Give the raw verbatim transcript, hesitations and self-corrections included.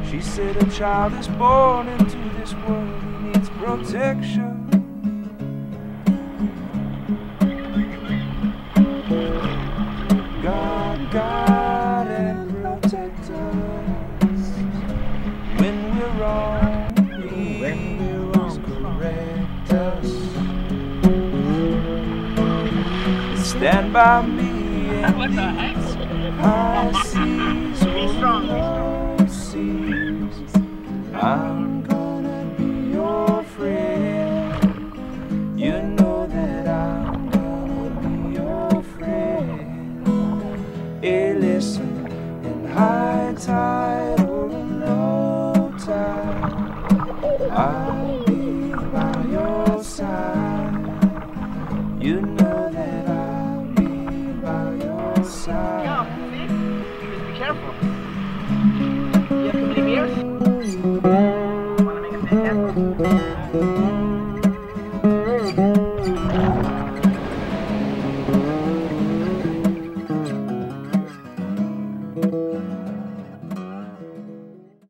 She said a child is born into this world, he needs protection. God, God, and protect us. When we're wrong, please correct us. Stand by me and What the heck? high seas Be strong, be or low seas. I'm gonna be your friend. You know that I'm gonna be your friend. Hey, listen, in high tide or low tide, I'll be by your side. You know that I'll be by your side. Yeah, see? Just be careful.